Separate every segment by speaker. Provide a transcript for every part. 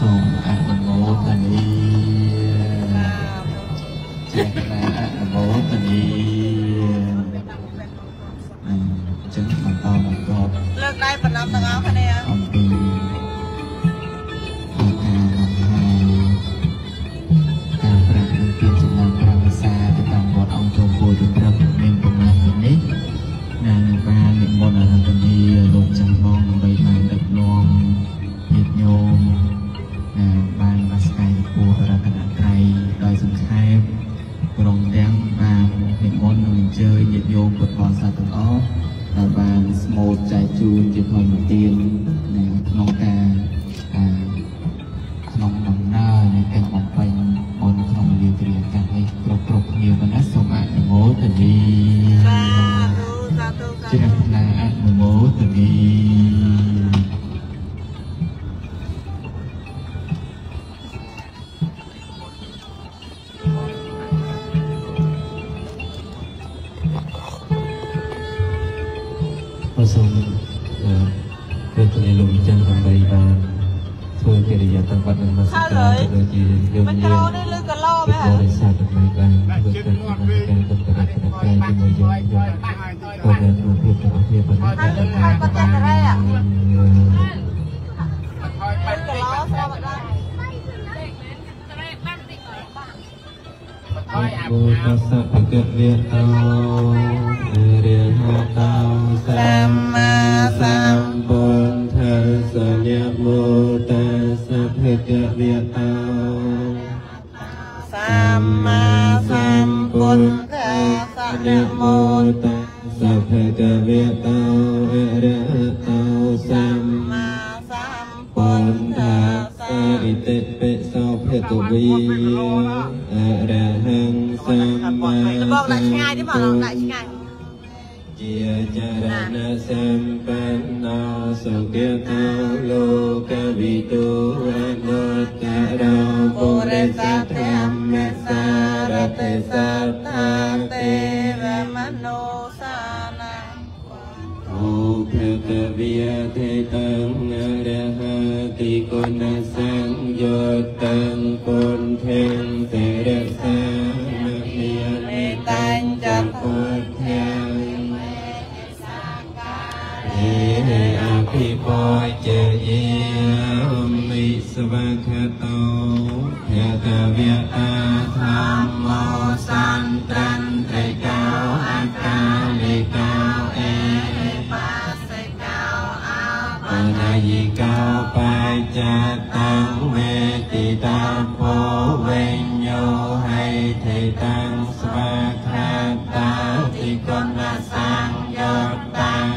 Speaker 1: សូមអនុមោទនាចេះតែអនុមោទនាចឹងបន្តលើកដៃបណ្ដំទាំងអស់គ្នាអំពីការប្រាក់នឹងពីចំណាំប្រាវិសាទៅតាមវត្តអង្គចូលគួរទៅព្រឹកមានប្រមាណនេះនៅបាននិមន្តអរហន្តនីលោកចំបងដើម្បីបានដឹកនាំញាតិញោមបានវាស្កាយពូរតនត្រ័យដោយសង្ខេបក្រុមទាំងបាននិមន្តនឹងអញ្ជើញញាតិញោមពុទ្ធបរិស័ទទាំងអស់ដែលបានស្មូតចែកជូនជាផលមទានក្នុងការក្នុងដំណើរនៃការបំពេញបុណ្យក្នុងវេលាគ្រាកាសនេះគ្រប់គ្នាប៉ុណ្ណាសូមអនុមោទនាជ្រះថ្លាអនុមោទនាសូមព្រះទនីលំចឹងដើម្បីបានធ្វើកិរិយាតាមបាត់នឹងមកស្គាល់ទៅជាយើងមានបរិស័ទទាំងឡាយបានធ្វើកិច្ចការទៅប្រតិបត្តិការជាមួយយើងក៏មានរូបភាពរបស់គ្នាប៉ុណ្ណឹងដែរបុគ្គសភគវេតោរិយតោសម្មាសម្ពុទ្ធស្សនមោតាសភគវេតោសម្មាសម្ពុទ្ធស្សនមោតាសភគវេតោរិយតោសម្មាសម្ពុទ្ធស្សឥតិពិសោភគវេអរហង្គសម្មាសម្ពុទ្ធជាចរណសម្បណ្ណោសុគតោលោកវិទូអនុត្តរោពុរិសធម្មសារតិសត្ថាទេវមនោសានាឧបកវិយទេតង្អរហតិគុណសង្យុតតង្គុណធិងទេរសានិមេតាញ់ចពុទ្ធាអភិបយជាយាមិសវខតោយតវេតាធម្មោសន្ត្រន្ត្រៃកោអកាលេកោអេបាសិកោអបនាយិកោបច្ចតាំងវេតិតាភោវិញ្ញោហេថេតាំងស្វាខាតាតិកុណសង្យុតតាំង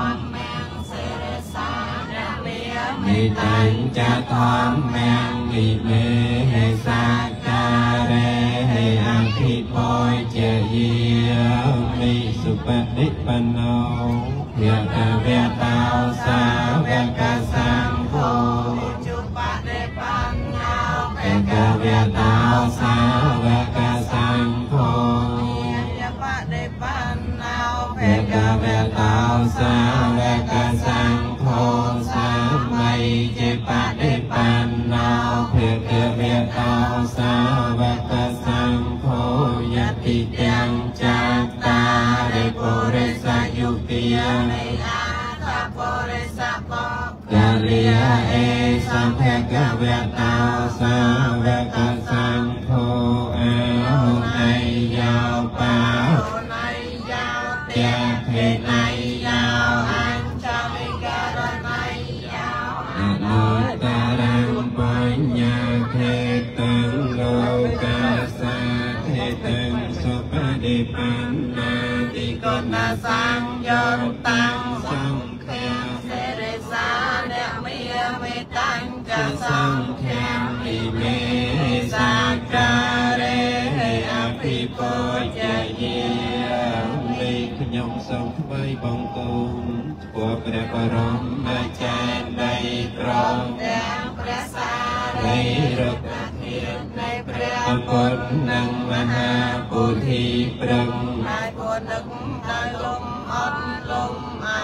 Speaker 1: និតាញ់ចធម្មងនិមេហេសាការេហេអភិបយជាយាមិសុបតិបណ្ណោយតវេតោសាវកសង្ឃោជុបតិបណ្ណោយតវេតោសាវកសង្ឃោយបតិបណ្ណោយតវេតោសាវកសង្ឃោជាបតិបណ្ណោភេកវេតោសាវកសង្ឃោយតិទាំងចាតារិពុរិសយុគិយានិអាថាពុរិសបកាលិយាអេសម្ភកវេតោសាវកសង្ឃោអោណៃយោបាណៃយោទាភេណៃយោអញ្ចលិករណៃយោអនុត្តរបញ្ញខេតងលោកាសាខេតងសុបតិបណ្ណាតិកុណសង្យុតតាំងសង្ឃាសេរិសានមេមេតាំងចសង្ឃានិមេសាការេអភិបយជាយាមិខ្ញុំសូមថ្វាយបង្គំឆ្ពោះព្រះបរមចេតនៃព្រមទាំងព្រះសារីរិកធាតុនៃព្រះពុទ្ធនិងមហាពុទ្ធិព្រឹងហើយពុទ្ធនឹកដោយលំអត់លំអត់ច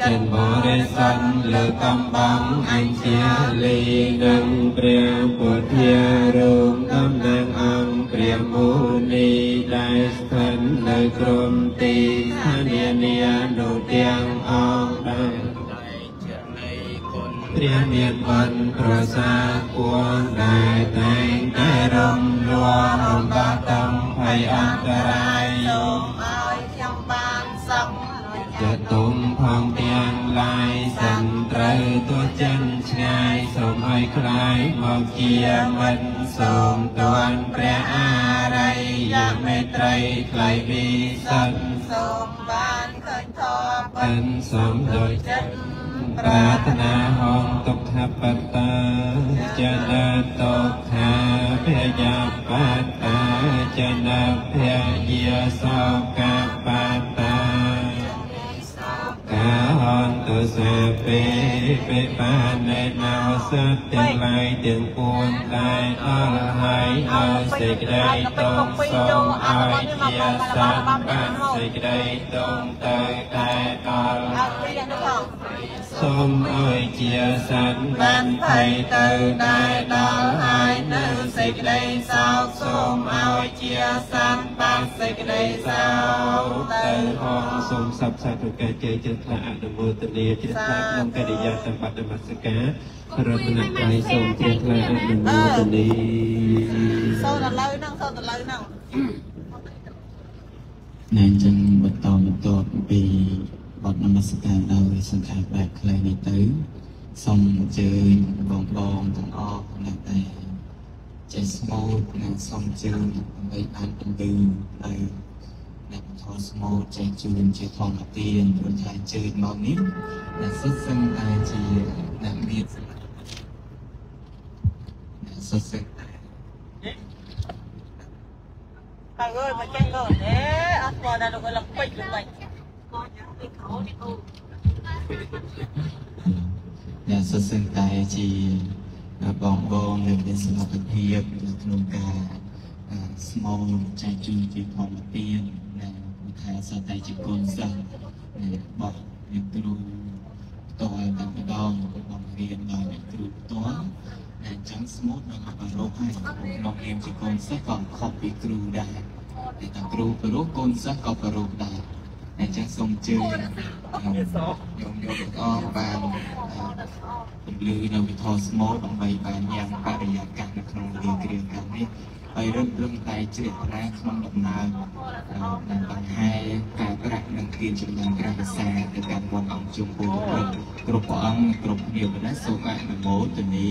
Speaker 1: chân bồ đề sanh lơ cầm băng anh chia ly nâng pria bột thia rung tâm nàng âm pria mù ni đại thân nơi crom ti thanh nia nụ tiếng ong đại Pria miền vân pro sa cuồng đại thành đại rong lúa hồng ba tâm hay an raiจะตุมพองเตียงลายสันไตรตัวเจนชายสมอ้อยคล้ายมองเกียมันสมตวนเปรียอะไรอยากไม่ไตรไกลบีสันสมบ้านเคยทอเป็นสมโดยเจนปรารถนาห้องตกทับปัตตาจะเดินตกหาเพียยาปัตตาจะนับเพียเยียสอบกับปัตตาตัวเสพไปปานในนาวสัตว์ទាំងឡាយទាំងពួងតែអរហើយឲ្យសេចក្តីទុំសូមឲ្យជាសត្វបានសេចក្តីទុំទៅតែដល់សូមឲ្យជាសត្វបានភ័យទៅតែដល់ហើយនៅសេចក្តីសោកសូមឲ្យជាសត្វបានសេចក្តីសោកទៅផងសូមសព្វសាធុកិច្ចជ័យជើងថ្លាអនុមោទនាជ្រះថ្លាក្នុងកិរិយាសម្បត្តិនមស្ការរតនត្រ័យសូមជ្រះថ្លាអនុមោទនាសូមដល់ឡើយហ្នឹងណែចឹងបន្តពីបទនមស្ការដោយសង្ខេបបែបខ្លីនេះទៅសូមអញ្ជើញបងទាំងអស់នៅតែចេះស្មូតនិងសូមអញ្ជើញដើម្បីបានពន្លឺនៅអ្នកថតស្មូតចេះជូនជាធម្មទានព្រោះថាអញ្ជើញមកនេះដែលសិស្សឹងតែជាអ្នកមានសិស្សឹងតែអើយមកចេះក៏ទេអត់ស្គាល់ដល់លោកលំពេចលំបាច់អ្នកសិស្សឹងតែជាបងនៅមានសមត្ថភាពនៅក្នុងការស្មូតចែកជូនជាធម្មទានដែលថាសតតែជាកូនសិស្សរបស់អ្នកគ្រូផ្ទាល់តែម្ដងបង្រៀនដោយអ្នកគ្រូផ្ទាល់អញ្ចឹងស្មូតនឹងអបរោឲ្យក្នុងនាមជាកូនសិស្សក៏ខុសពីគ្រូដែរតែតាគ្រូប្ររោកូនសិស្សក៏ប្ររោដែរអញ្ចឹងសូមជឿខ្ញុំយកអស់បានពន្លឺនៅវិធស្មូតដើម្បីបានយ៉ាងបរិយាកាសនៅក្នុងគ្រាកម្មនេះហើយរឹងតែជ្រះថ្លាក្នុងដំណើរនិងបង្ហាញការប្រាក់និងគ្រាចំណងក្រភាសាទៅកាន់វត្តអង្គជុំពូគ្រប់ព្រះអង្គគ្រប់គ្នាបណ្ដាសូមអនុមោទនា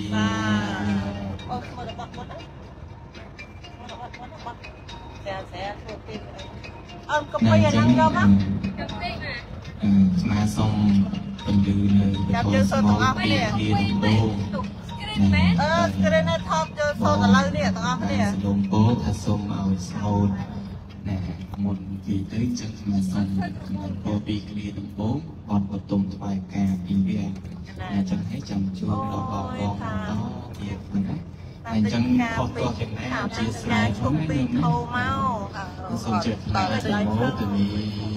Speaker 1: អង្គកំបីអាហ្នឹងយកមកស្មាសូមពន្លឺនៅវិធស្មូតពីគ្នាដំបូងស្គ្រីននៅថតចូលសូនឥឡូវនេះទាំងអស់គ្នាសូមពោថាសូមឲ្យស្មូតណែមុនពីទៅចឹងខ្ញុំសូមពោពីគ្នាដំបូងបនបតុមថ្វាយការពីវាចឹងឲ្យចាំជួបដល់បងបន្តទៀតណាអញ្ចឹងខុសតោះយ៉ាងណាអធិស្ឋានខ្ញុំពីធោមកសូមជឿថាសូមមកទៅនេះ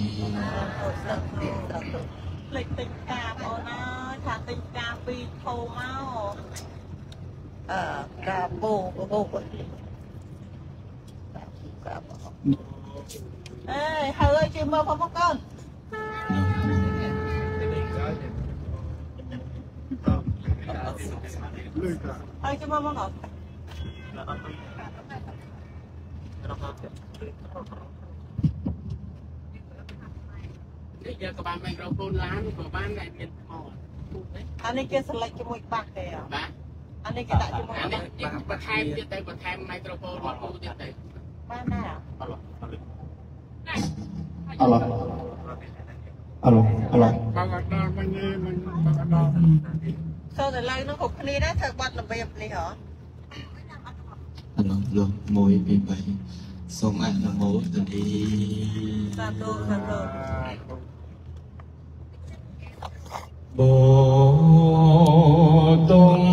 Speaker 1: លេខតិចការបងអើយថាតិចការពីធោមកកាបូអេហើយជិះមើលផងកូនហើយជិះមើលមកអត់យកក៏បានមីក្រូហ្វូនឡានក៏បានតែមានថ្មអានេះគេស្លេចជាមួយបាក់ទេបាទអានេះគេដាក់ជាមួយអានេះបន្ថែមទៀតទៅបន្ថែមមីក្រូហ្វូនមកគូទៀតទៅបានណាអឡបងអត់ដល់វិញមិនបងអត់ដល់សូតែឡើយនឹងគ្រប់គ្នាដែរធ្វើបាត់របៀបនេះហ៎អឡលោក1 2 3សូមអនុមោទនាសាធុបតុម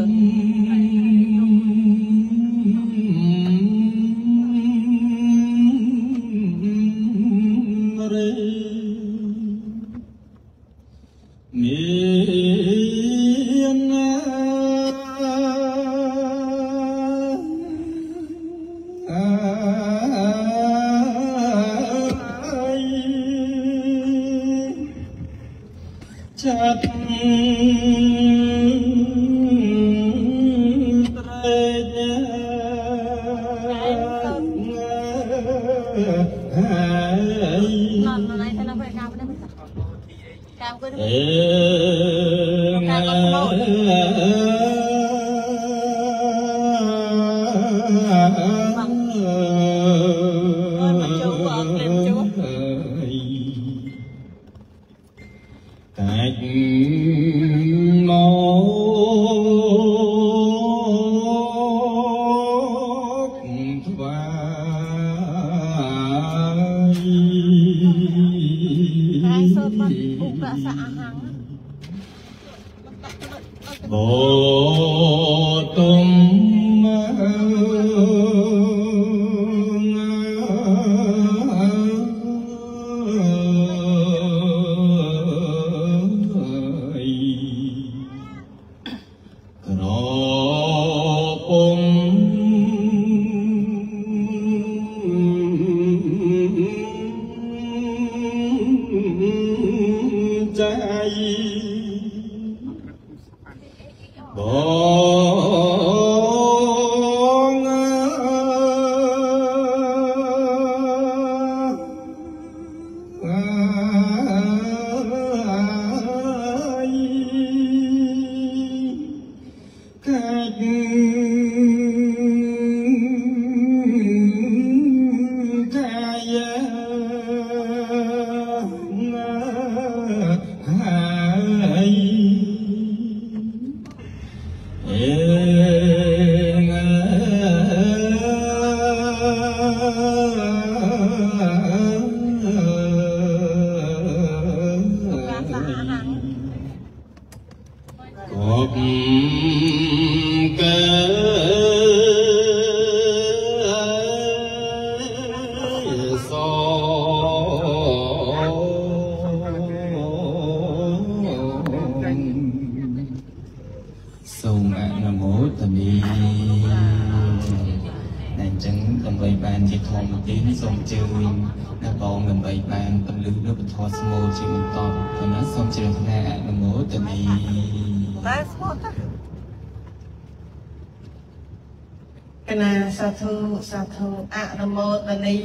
Speaker 2: សាធុអនុមោទនី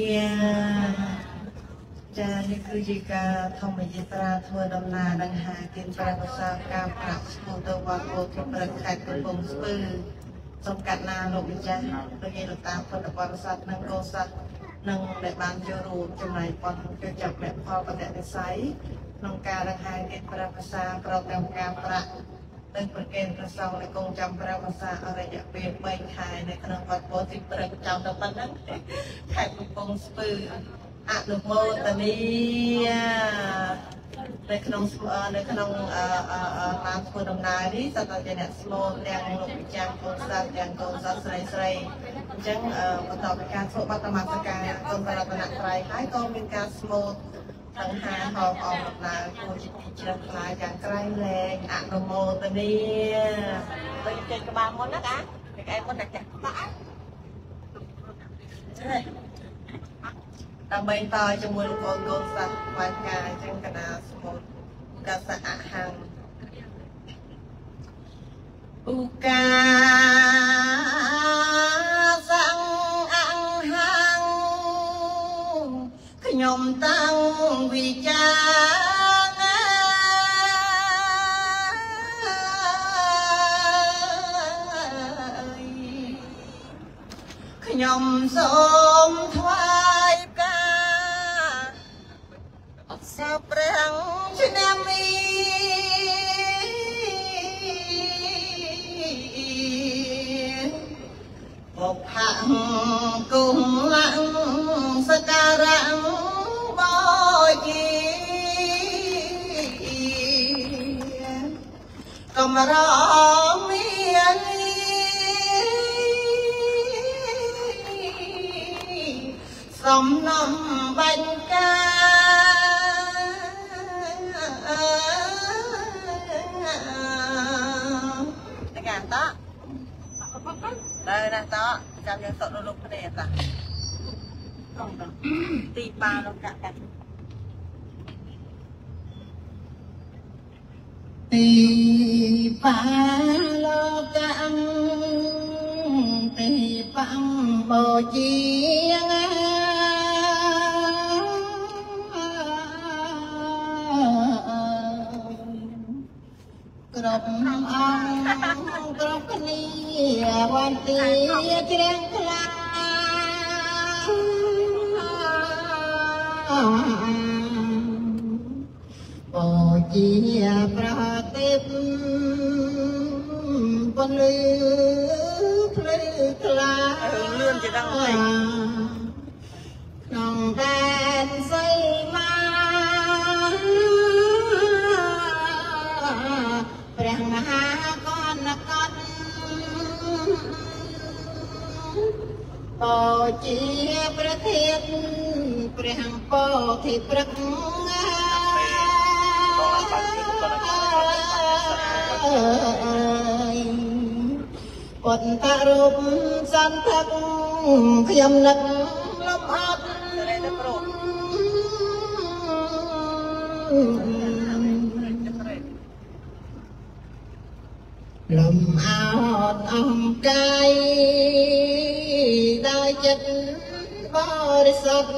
Speaker 2: ចានេះគឺជាការធម្មយាត្រាធ្វើដំណើរដង្ហែគិនព្រះវស្សាការប្រាក់ឈ្មោះទៅវត្តពោធិព្រឹកខេត្តកំពង់ស្ពឺសំកាត់ណាលោកម្ចាស់ដូចជាលោកតាពុទ្ធបរិស័ទនិងកុសលនិងដែលបានចូលរួមចំណែកបនជួយចាប់អ្នកផលបដិនិស្ស័យក្នុងការដង្ហែគិនព្រះវស្សាប្រកបការប្រាក់និងប្រកេនប្រសងនៃកងចាំព្រះវស្សាអរិយពេល3ខែនៅក្នុងវត្តពោធិព្រឹកចោលតែប៉ុណ្ណឹងខេត្តកំពង់ស្ពឺអនុមោទនីនៅក្នុងបានធ្វើដំណើរនេះសត្វតែអ្នកស្មូតទាំងលោកម្ចាស់កូនសាស្ត្រទាំងកូនសាស្ត្រស្រីអញ្ចឹងបន្តពីការធ្វើបទមត្តការគុណរតនត្រ័យហើយក៏មានការស្មូតដង្ហែហោអមដំណើរគួរជាទីជ្រះថ្លាយ៉ាងក្រៃលែងអនុមោទនីទៅចេញក្បាលមុនណាកាតែឯងមុនតែចាក់ក្បាលដើម្បីតជាមួយកូនសាស្ត្របាញ់ការអញ្ចឹងកណាស្មូតកសៈអហង្ឧកាសង្អហង្ខ្ញុំតាំងវិចាខ្ញុំសូមថ្វាយផ្កាអត់សាព្រះឆ្នាំនេះបុព្វគុំលំសការៈបោជាកំរមានសំណំបាញ់កាតែកាតើដែរណាតើចាំយើងសក់លោកគ្នាតាទីប៉ាលោកកាត់ទីប៉ាលោកកាទីប៉ាបោជាគ្រប់អង្គគ្រប់គ្នាវន្ទីជ្រៀងខ្លាំងបោជាប្រតិបពលឺភ្លឺថ្លាលឿនជាដល់ហើយក្នុងដែនសីមាព្រះមហាកណកតបោជាប្រធានព្រះពោធិព្រឹក្សពុទ្ធរូបសន្ធឹកខ្ញុំនឹកលំអត់លំអត់អំកាយដោយចិត្តបរិសុទ្ធ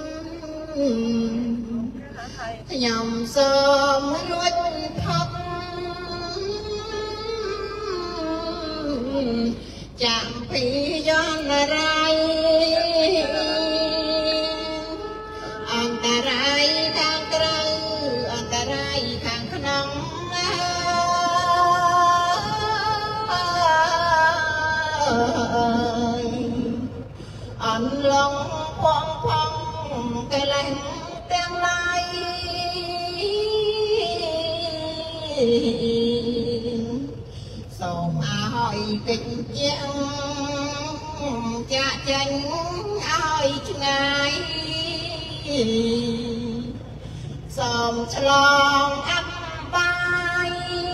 Speaker 2: ខ្ញុំសូមរួចផុតចាំពីយន្តរាយអន្តរាយខាងក្រៅអន្តរាយខាងក្នុងអន្លងផងកលែងទាំងឡាយសូមឲ្យកិច្ចជាងចាក់ចេញឲ្យឆ្ងាយសូមឆ្លងអបបាយ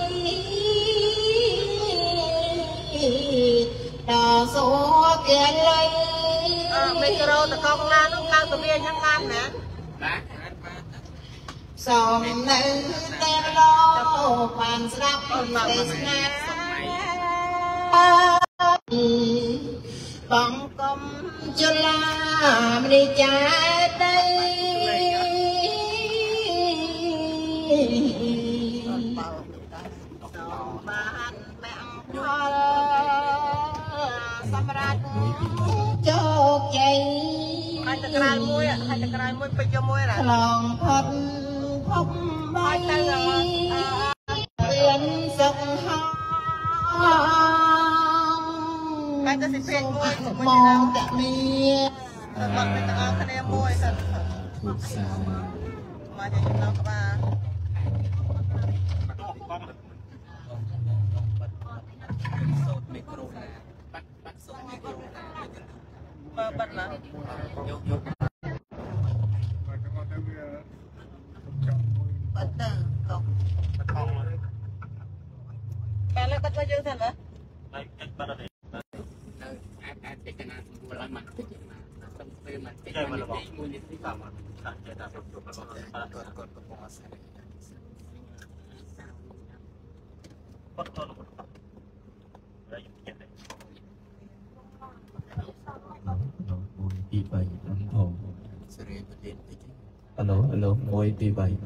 Speaker 2: ដល់សួគ៌លីមីក្រូតកងឡាននោះឡើងទៅវាយ៉ាងណាណាសូមនៅតែលោបានស្ដាប់ទេសនាបងកុំចលាមនីចាដីបានបាំងផលសម្រាប់ជោគជ័យហើយតក្រៅមួយពេញមួយរ៉ាខ្លងផុតភពបាយទៅរៀនសុខហើយទៅសិពេញមួយមកតាមីបាត់ទៅទាំងអស់គ្នាមួយសិន
Speaker 1: ทุกสา
Speaker 2: មកតែខ្ញុំក្បាលសូត្រមីក្រូណាបាត់សូត្រមីក្រូណាមើលបាត់ណាយកបាត់ទៅកុំតែលើបាត់ទៅយើងសិនណាបាត់ទៅអាចតិចណាស់មកឡើងមកតិចណាស់ទៅពេលមកតិចមួយនេះទីតាមមកតែចេះតែប្រកបគាត់កំពុងអាស្រ័យគាត់ទៅលោកហើយទៀតទេ1 2 3អង្គសេរីប្រទេសតិចហឡូ1 2 3ហឡូពេលអង់គ្លេសតែ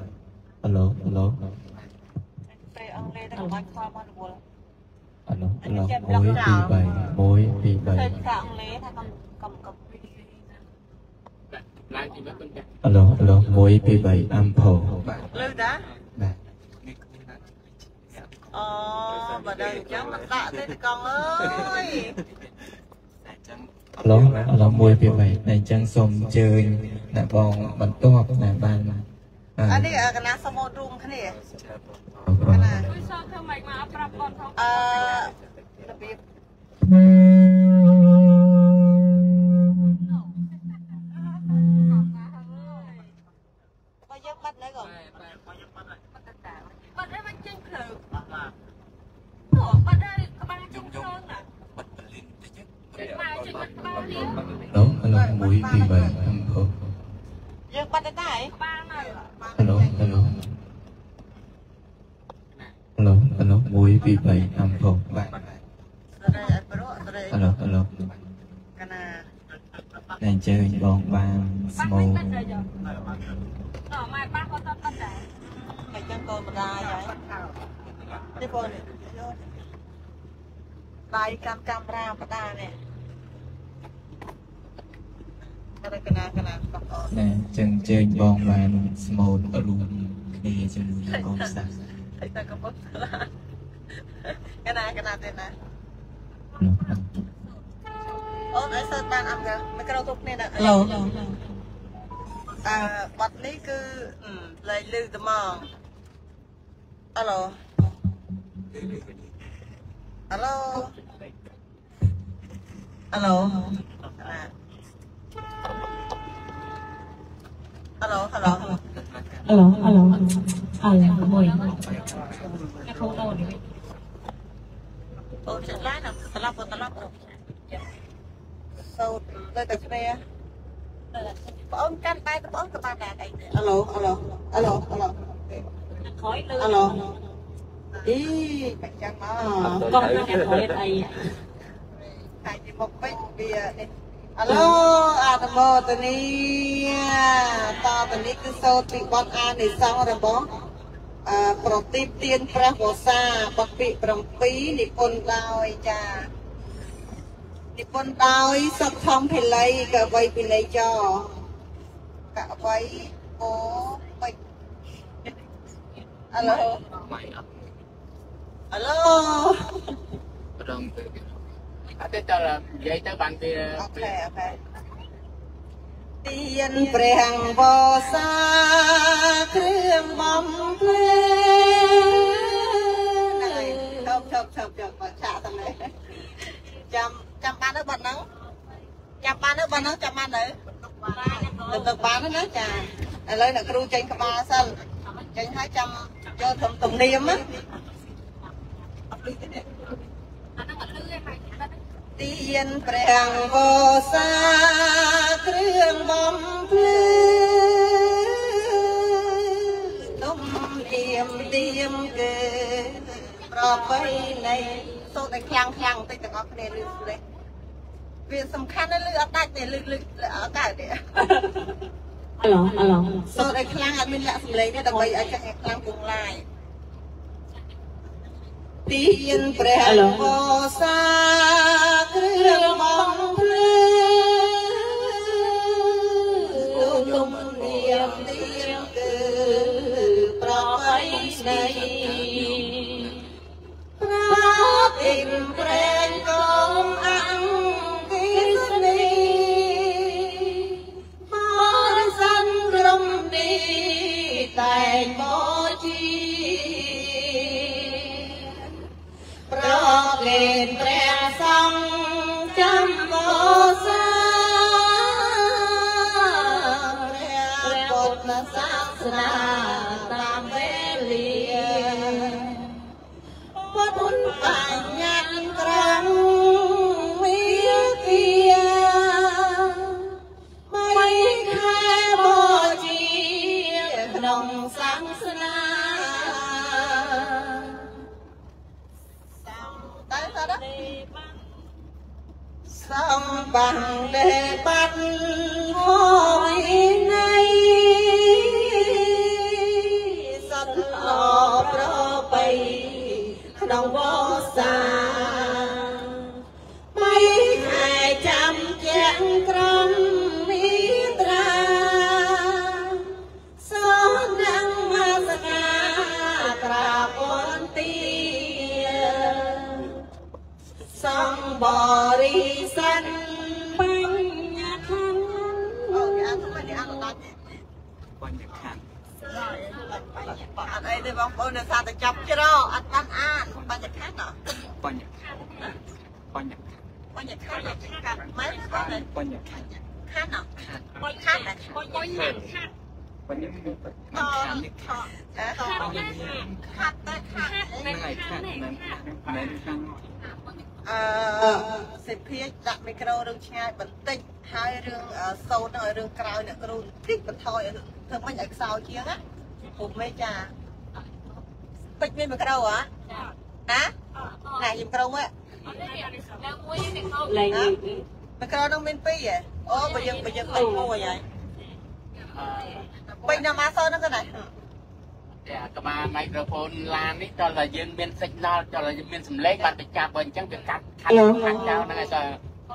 Speaker 2: កុំបាច់ខ្វល់មករវល់
Speaker 1: 1 2 3 1 2 3តែអង់គ្លេសថាកុំឡើងទីមកគាត់ហឡូ1 2 3អំផោ
Speaker 2: លឺតា
Speaker 1: បាទ
Speaker 2: អូបើដល់អញ្ចឹងមិនដាក់ទេកងអើយ
Speaker 1: ហឡូ1 2 3តែអញ្ចឹងសូមអញ្ជើញអ្នកបងបន្ទាប់ណាបាន
Speaker 2: អានេះកណាសមោតរួមគ្នា
Speaker 1: កណា
Speaker 2: សោះធ្វើម៉េចមកប្រាប់បងផងរបៀប
Speaker 1: Hello, hello, mũi vì vậy em không.
Speaker 2: Dương bắt đến đây.
Speaker 1: Hello, hello. Hello, hello, mũi vì vậy em không. Hello, hello. Này chơi bóng bàn small.
Speaker 2: Mày chân tôi mà ra vậy. Đi vô nè. Đây camera mà ta nè.
Speaker 1: Nè chân chơi bóng bàn small ở luôn kia cho mình bóng sạch.
Speaker 2: Thấy ta có bớt. Cái nào tên này. Ôi, nãy sơn ban ăn kìa, mấy cái đâu thúc này nè. Hello. Bật ní cứ lấy lưu tầm mong. Alo. Alo. Alo. Alo, hello.
Speaker 3: Mùi.
Speaker 2: Cái không đâu đi. Ôi, chạy lái nào, tao lắp. Sao, đây tại đây ông căn tay tôi bớt cái bàn đà. Alo. Alo. Ý, bạn chẳng mà.
Speaker 3: Con nó đẹp hỏi đây.
Speaker 2: Hãy đi một bánh bia đi. Alo, Adamo tụi ní. Ta tụi ní cứ sâu bị bọn an để xong rồi bó. Pro tiếp tiên pra vô xa, bác bị bằng phí đi con đào cha. Đi con đào sắp thông thì lấy, cả vây bị lấy cho. Cả vây, bố, vây. Alo. Alo.
Speaker 4: Thế cho là vậy tới bạn thì
Speaker 2: Ok. Tiên preng vô xa thương bóng lên này chọc và trả thằng này chăm ba nước bận nắng chăm ba nước chăm ăn nữa được bán nữa chà lấy là kêu tranh ba sân tranh 200 cho thùng niêm á tiên preng vô xa thương bóng lên nôm tiêm kề pro bay này số này khang tay từng ngọc này lư đây việc sầm khăn nó lư đạch này lư ở cả đấy
Speaker 3: Alo.
Speaker 2: số này khang anh mình lại lấy cái đồng bay ở trong khang cùng lại tiên preng vô xa thương bóng lên nôm tiêm kề pro bay này tìm quen con ăn cái này hoa xanh râm đi tại mô chi pro lên quen xong chăm vô xa bột là sắc là tam về liền bất bại nhăn trắng mía kia mấy khai bò chia đồng sáng na tới sao đó xong bằng để bắt hồi nay sắt lò pro bay đồng vô xa mấy 200 chén cơm mít ra số nắng mà ra tra con tia xong bò đi săn bánh nhạc khăn anh ấy thì bóng bông là sao ta chọc chứ đâu anh ăn bao nhiêu khác đó
Speaker 4: bao nhiêu khác
Speaker 2: mấy cái này
Speaker 4: bao nhiêu
Speaker 2: khác nào khác này
Speaker 4: bao nhiêu
Speaker 2: này សិភាដាក់មីក្រូរឿងឆ្ងាយបន្តិចហើយរឿងសូននឹងរឿងក្រោយអ្នកគ្រូតិចបន្ថយធ្វើមិនឲ្យខ្សោយជាងណាពុំមេចាពេជ្រមានមីក្រូហ៎ណាណែយីមីក្រូមួយ
Speaker 3: ឡើង
Speaker 2: មីក្រូនឹងមាន2ហ៎អូបើយើងពេជ្រមួយហើយពេជ្រណាមកសូនហ្នឹងក៏ដែរ
Speaker 4: ក្បាលមីក្រូហ្វូនឡាននេះតើតែយើងមាន signal តើយើងមានសំឡេងបានទៅចាប់បើអញ្ចឹងវាកាត់ខាត់ចោលហ្នឹងហើយតើ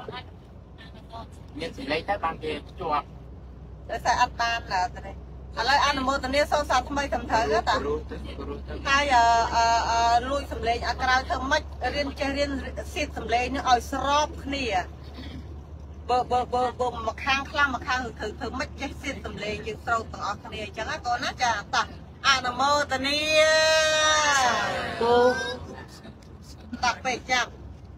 Speaker 4: មានសំឡេងទៅបានគេជាប់
Speaker 2: តែតែអត់បានឡើយឥឡូវអនុមោទនាសូមសាថ្មីត្រឹមត្រូវតាហើយលួចសំឡេងអាក្រៅធ្វើម៉េចរៀនចេះរៀនសៀតសំឡេងនឹងឲ្យស្របគ្នាបើមកខាងខ្លាំងមកខាងធ្វើម៉េចចេះសៀតសំឡេងយើងត្រូវទាំងអស់គ្នាអញ្ចឹងណាកូនណាចាតោះអនុមោទនា
Speaker 3: គូ
Speaker 2: តាក់ពេកចាប់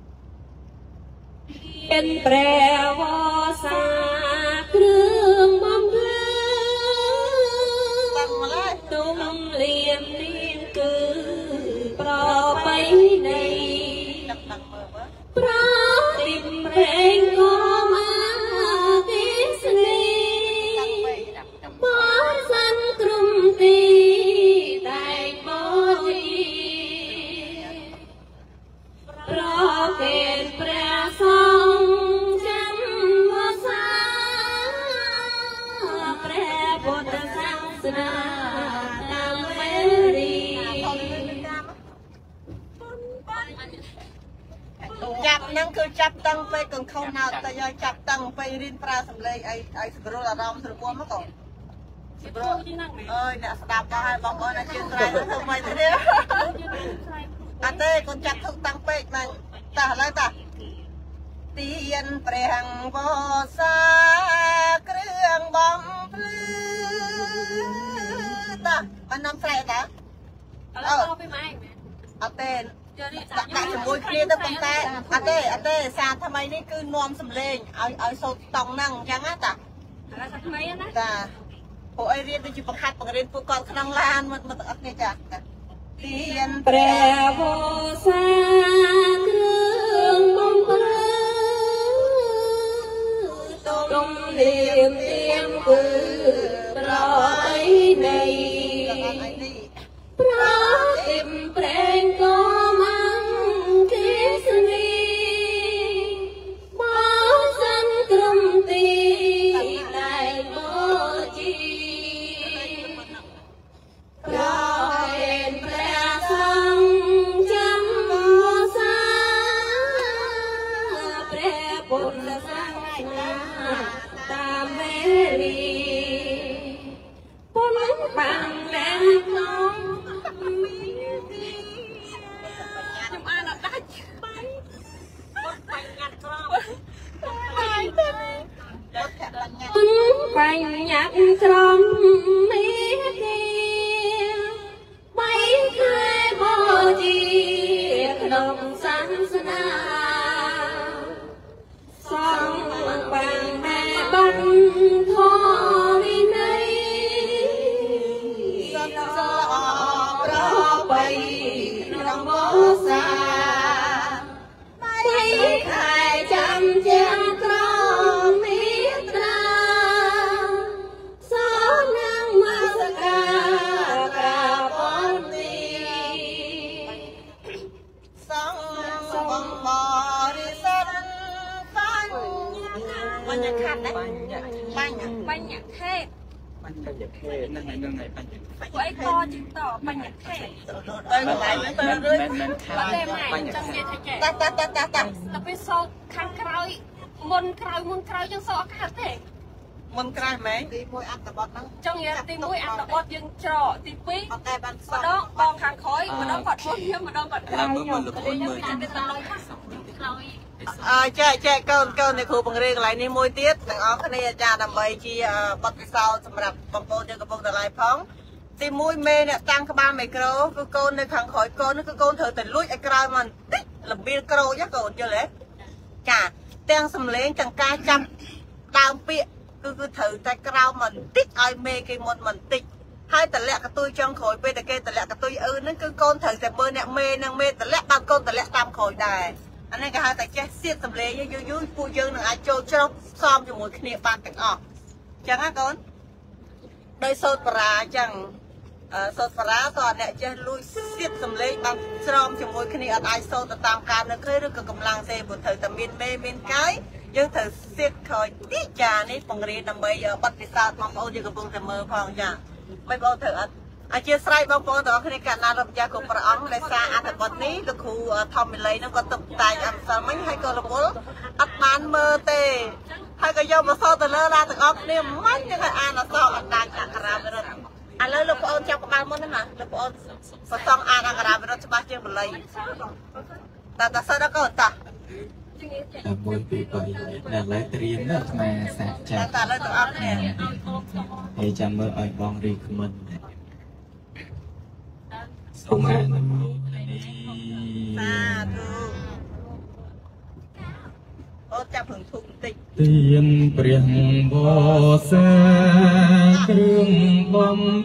Speaker 3: เป็นព្រះវសាគ្រឿងបំភ្លឺ
Speaker 2: តាំងមកហើយ
Speaker 3: ទុំលៀមនាងគឺប្របីនៃ
Speaker 2: តាំងមើលមើល
Speaker 3: ប្រទីមរែងក៏មកទេសនីបងសិនក្រុមទីតែបោជីប្រកេនព្រះសង្ឃចាំវសាព្រះពុទ្ធសាសនាតាមវេរី
Speaker 2: ចាប់ហ្នឹងគឺចាប់តាំងពេកកង្ខុសណោតតែយកចាប់តាំងពេករៀនប្រើសម្លេងឲ្យស្រួលអារម្មណ៍ស្រួលមកកូនស្រួលអើយអ្នកស្ដាប់មកហើយបងប្អូនអាជាស្រ័យធ្វើម៉េចទេអត់ទេកូនចាប់ទុកតាំងពេកហ្នឹងតោះឥឡូវតោះទៀនព្រះវសាគ្រឿងបំភ្លឺតោះបាននាំស្រែតើអូពីម៉ែអត់ទេដាក់ជាមួយគ្នាទៅប៉ុន្តែអត់ទេសារថ្មីនេះគឺនាំសម្លេងឲ្យសូត្រតង់ហ្នឹងអញ្ចឹងណាតាថ្មីណាតាពួកអីរៀនដូចជាបង្ហាត់បង្រៀនពួកគាត់ក្នុងឡានមកទាំងអស់គ្នាចាទៀន
Speaker 3: ព្រះវសាគ្រឿងបំភ្លឺទុំលៀមទៀមគឺប្រអីនៃប្រទីមប្រែងក៏មកទេសនីបងសិនក្រុមទីតែបោជីប្រហែនព្រះសង្ឃចាំវសាព្រះពុទ្ធសាសនាតាមវេរីពុនបាំងដែលក្នុងខ្ញុំអានអត់ដាច់បញ្ញត្តិត្រង់បញ្ញត្តិត្រង់មេធាបីខែបោជាក្នុងសាសនាសង្ឃបាំងតែបាត់ធម៌វិន័យ
Speaker 2: សត្វប្របីក្នុងវសា
Speaker 3: បីខែចាំជាក្រមមេត្រាសនាងមកកាក្រាបអី
Speaker 2: សង្ឃបំបរិសុទ្ធបញ្ញខាត់ណាបញ្ញខេត
Speaker 4: បញ្ញខេហ្នឹងហើយបញ្ញខេ
Speaker 3: ពួកអីក៏ជិះតបញ្ញខេត
Speaker 2: ទៅកន្លែងទៅរឿយ
Speaker 4: មិនខាត
Speaker 3: បញ្ញខេតចាំនិយាយថាចេះ
Speaker 2: តា
Speaker 3: តែពេលសោកខាងក្រោយមុនក្រោយយើងសោកខាត់ទេ
Speaker 2: មុនក្រោយមែនទី1អត្តបទហ្នឹង
Speaker 3: ចង់និយាយទី1អត្តបទយើងច្រកទី2
Speaker 2: អត់តែបានសោក
Speaker 3: ម្ដងបងខាងក្រោយម្ដងគាត់មុនខ្ញុំម្ដងគាត់ក្រោយខ្ញុំទៅលេងទៅចាំទៅក្រោយ
Speaker 2: ចែកកូននៃគ្រូបង្រៀនកន្លែងនេះមួយទៀតទាំងអស់គ្នាអាចារ្យដើម្បីជាបទពិសោធន៍សម្រាប់បងប្អូនយើងកំពុងតែ live ផងទី1មេអ្នកតាំងក្បាលមីក្រូគឺកូននៅខាងក្រោយកូនគឺកូនត្រូវតែលួចឲ្យក្រោយមកបន្តិចរបៀបក្រូចកូនយល់ទេចាទាំងសំឡេងទាំងការចាប់ដើមពាក្យគឺត្រូវតែក្រោមបន្តិចឲ្យមេគេមុនបន្តិចហើយតលាក់កតុយចុងក្រោយពេលតែគេតលាក់កតុយហ្នឹងគឺកូនត្រូវតែមើលអ្នកមេនឹងមេតលាក់បានកូនតលាក់តាមក្រោយដែរ anh này cả hai tại chết xiết tầm lệ dưới phụ dương là ai trâu trâu xóm cho mỗi kia bàn tiếng ọt chẳng á con đây sốt phá chẳng sốt phá toàn nè chơi lui xiết tầm lệ bằng xóm cho mỗi kia ai sốt tạm cam nó khơi được cầm lang xe một thời tầm miền bê miền cái nhưng thời xiết khơi tí trà ní phòng riêng nằm bây giờ bắt đi sao mong ôn như cái vùng tầm mơ phong chả mấy bao thử anh chia sẻ bao phong đó khi cả na làm cha cùng bà ông lại xa anh thật bận ní được khu thom mình lấy nó có tập tài ăn sao mấy hay coi là bố ăn bán mơ tê hay cái dâu mà so từ lơ ra từ ốc niêm mấy như cái ăn là so ăn đang ăn cà ra rồi anh lấy lúc ôn cho các bạn muốn đấy mà lúc ôn xong ăn cà ra rồi cho bác chưa mình lấy ta sao đó có ta
Speaker 1: môi bị bậy là lấy tiền đó mà sạc chặt
Speaker 2: ta lấy từ ốc nè
Speaker 1: thì chăm mơ ở con đi của mình xong rồi tiền biển bò xa trường bom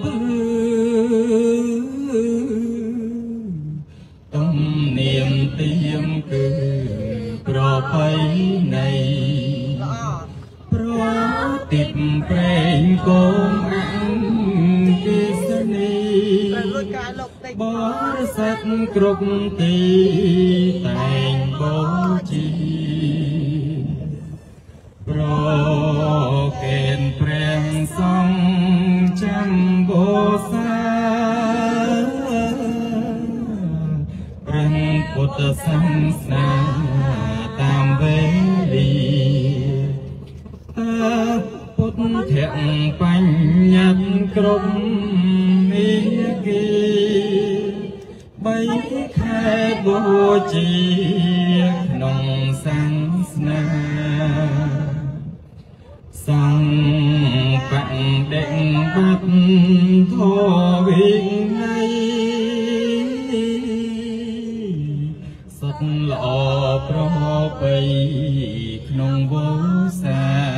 Speaker 1: tâm niệm tiêm cứ pro bay này pro tìm bền công ăn kia bỏ sắc cục tì thành bố chi pro kền prem song chăm bố xa prem bột sam sa tam về đi ta bột thiện bánh nhặt cục bay khai bố chi nông sang sna sang phận định bắt thô bình này sắt lọ pro bay nông bố xa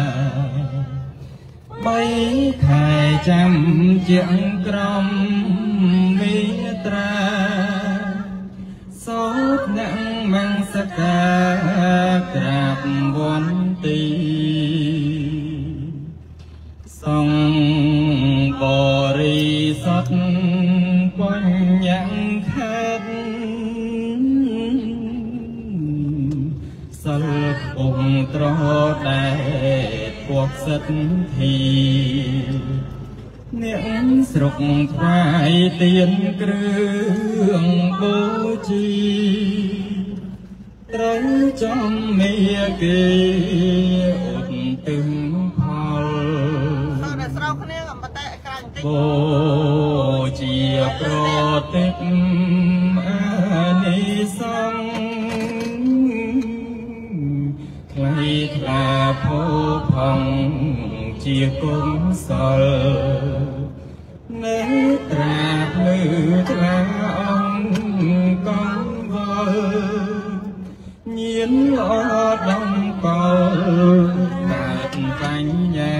Speaker 1: bay khai trăm chuyện crom sốt nặng mang sắc ca crap buồn tì song bò ri sốt quanh nhang khát sal bùng trò đại cuộc sất thì niệm sục phải tiền krương bố chi tránh trong mía kia ột từng phal bố chi pro tích ani sang thay thà phô phong chia công sờ nếu trà lư trà ông con vợ nhiên lo đông cầu bạc cánh nhà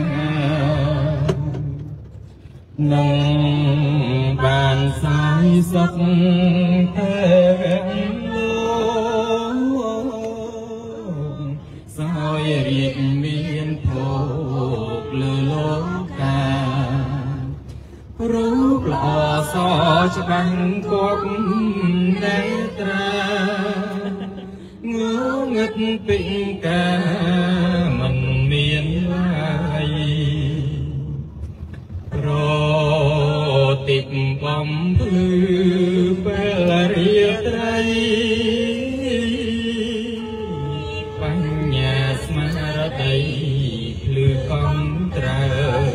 Speaker 1: nâng bàn sai sắc thế soi riết miên thuộc lư lô ca rút lọ so cho bằng cốt đáy tra ngứa ngất bình ca mình miên lai rồi tìm bóng blư bè riết đây bánh nhà smara đây blư con tra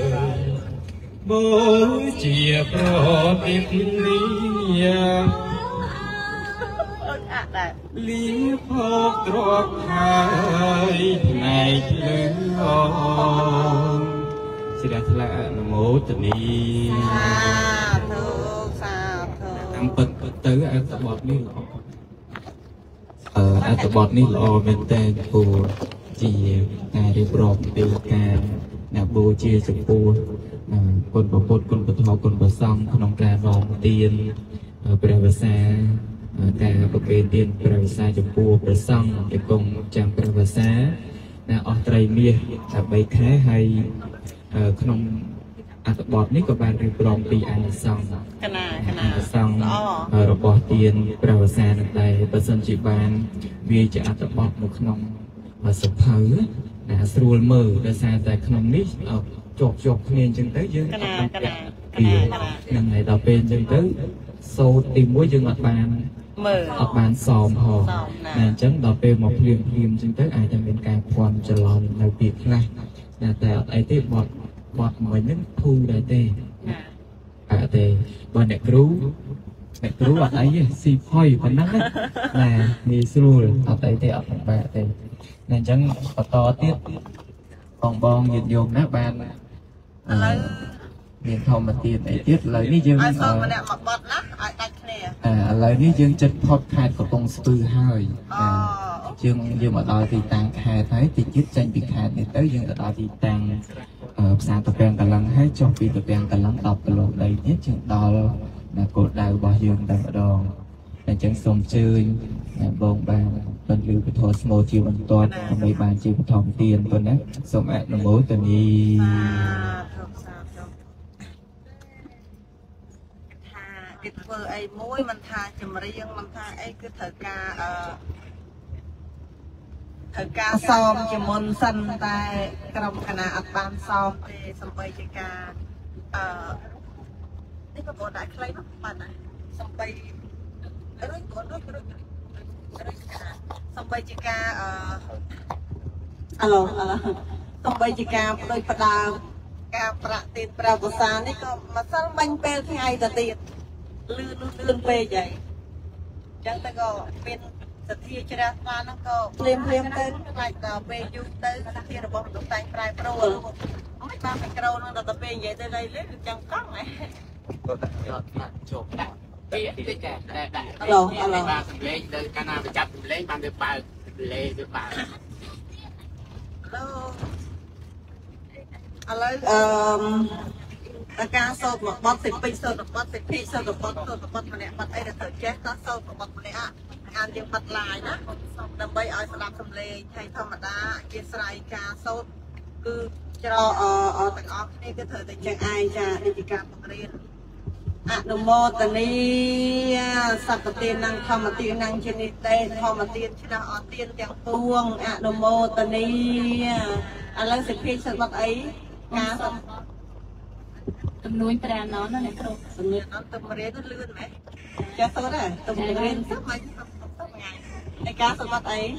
Speaker 1: bố chia pro tiếp lia lia phô trọc hai này lửa xin đặt lại mô tình đi ăn bật tới ăn tập bọt ní lọ ăn tập bọt ní lọ bên tên của chị ngài đi bọt đi ca nạp bố chia sụp bố con bà bột con bà thọ con bà xong con ông ca vòng tiền bè bà xa ការប្រកេនទានព្រះវិសាចំពោះព្រះសង្ឃដែលគង់ចាំព្រះវិសាអស់ត្រីមាស3ខែហើយក្នុងអត្ថបទនេះក៏បានរៀបរាប់ពីអានិសង្សកណាសង្ឃរបស់ទានព្រះវិសានឹងដែរបើសិនជាបានវាជាអត្ថបទនៅក្នុងសភៅណាស្រួលមើលដោយសារតែក្នុងនេះជាប់គ្នាអញ្ចឹងទៅយើងអត់បានពីនឹងហើយដល់ពេលអញ្ចឹងទៅសូត្រទី1យើងអត់បានមើលអត់បានសមហោណាអញ្ចឹងដល់ពេលមកភ្លាមអញ្ចឹងទៅអាចจะមានការភ័ន្តច្រឡំនៅពីខ្លះណាតែអត់អីទេបត់មួយហ្នឹងធូរដែរទេអត់ទេបើអ្នកគ្រូអត់អីទេស៊ីផុយប៉ុណ្ណឹងណាងាយស្រួលអត់អីទេអត់ពិបាកទេណាអញ្ចឹងបន្តទៀតបងញាតិញោមណាបានឥឡូវមានធម្មទានអីទៀតឥឡូវនេះយើងឲ្យសូមម្នាក់មកបត់ណាឲ្យដាច់គ្នាឥឡូវនេះយើងចិត្តផុតខេត្តកំពង់ស្ពឺហើយយើងមកដល់ទីតាំងខេត្តហើយតិចទៀតចេញពីខេត្តនេះទៅយើងទៅដល់ទីតាំងផ្សារតាពាំងកលឹងហើយចុះពីតាពាំងកលឹង10គីឡូដីទៀតយើងដល់គោលដៅរបស់យើងតែម្ដងអញ្ចឹងសូមអញ្ជើញបងបានបន្លឺពធស្មូជាបន្តដើម្បីបានជាបឋមទានប៉ុណ្ណាសូមអនុមោទនី
Speaker 2: គេធ្វើអីមួយមិនថាចម្រៀងមិនថាអីគឺត្រូវការសមជាមុនសិនតែក្រុមគណៈអត់បានសមទេសំបីជាការនេះក៏បងដាក់ខ្លីណាស់បានដែរសំបីរួចសំបីជាការសំបីជាការដោយផ្ដាល់ការប្រាក់ទានព្រះវស្សានេះក៏ម្សិលមិញពេលថ្ងៃទៅទៀតលឿនពេកហើយអញ្ចឹងទៅក៏មានសទ្ធាជ្រះថ្លាហ្នឹងក៏ភ្លាមទៅខ្លាចដល់ពេលយូរទៅសទ្ធារបស់មនុស្សតែងប្រែប្រួលអត់បានមីក្រូហ្នឹងដល់ទៅពេលនិយាយទៅលេងគឺចឹងកង់ហ៎
Speaker 4: ក៏ដាក់ជប់ដាក់ពាក្យតិចតែដាក់បានសម្លេងទៅកាលណាបញ្ចាប់សម្លេងបានវាបើកលេងវាបើក
Speaker 2: ឥឡូវការសូត្របត់សិពីសូត្របត់សិភីសូត្របត់ម្នាក់បត់អីដែលត្រូវចេះតោះសូត្របត់ម្នាក់អានយើងបត់ឡាយណាដើម្បីឲ្យស្ដាប់សំឡេងហើយធម្មតាអធិស្ឋានការសូត្រគឺច្រទាំងអស់គ្នាគឺត្រូវតែចេះឯងចាដូចជាការបង្រៀនអនុមោទនីសព្វទាននឹងធម្មទាននឹងជានិតេធម្មទានឆ្នះអត់ទានទាំងពួងអនុមោទនីឥឡូវសិភីសិបត់អីការ
Speaker 3: ទំនួញព្រះអនន្តណាគ្រូ
Speaker 2: ទំនួញអនន្តទៅរៀនទៅលឿនមែនចាស់សូត្រដែរទំនួញរៀនសោះមិនឯការសិបត់អីឥ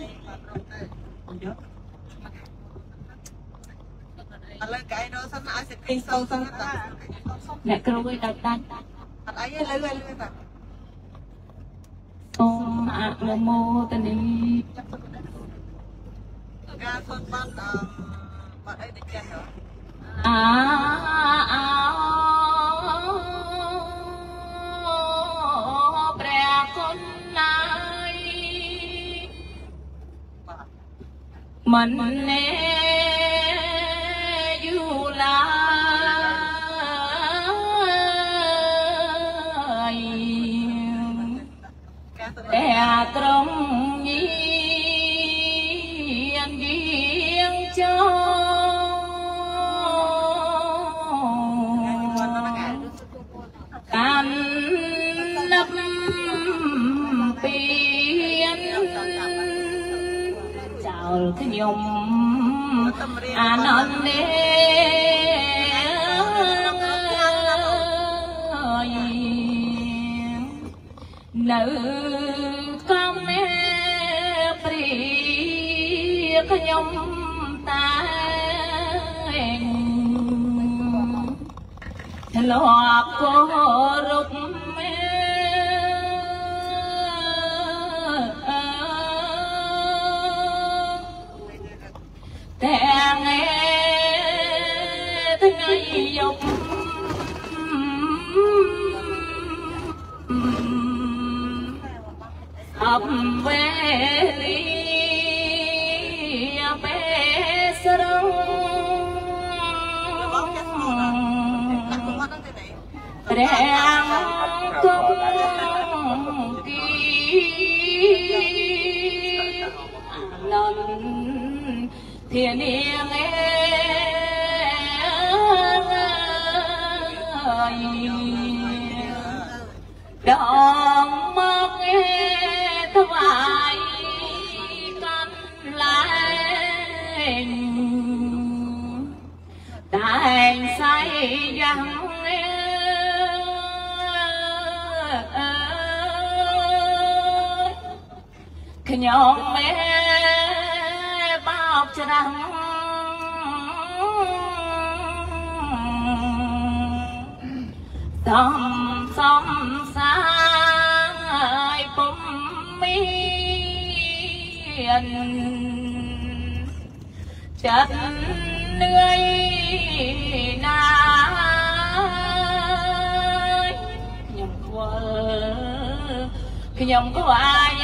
Speaker 2: ឡូវកែដល់សិនឲ្យសិភីសូត្រសិនតា
Speaker 3: អ្នកគ្រូឲ្យដាច់
Speaker 2: អត់អីទេលឿនតា
Speaker 3: សូមអនុមោទនី
Speaker 2: ការសូត្របត់អីទៅចេះហ៎
Speaker 3: ព្រះគុណណាយមិនណែយូឡាយតែត្រង់ញៀនយាងចោកាន់លឹបពៀនចោលខ្ញុំអានន្តនេះនៅកំណែព្រាខ្ញុំតែធ្លាប់គោរពទាំងថ្ងៃយប់អបវេលាពេលស្រងព្រះគង់គី lần thiên niên đón mất thất bại con lại đàn say vắng khi nhon mẹ bao cho đắng tâm sông sai bóng miền chất nơi nai nhầm qua khi nhầm có ai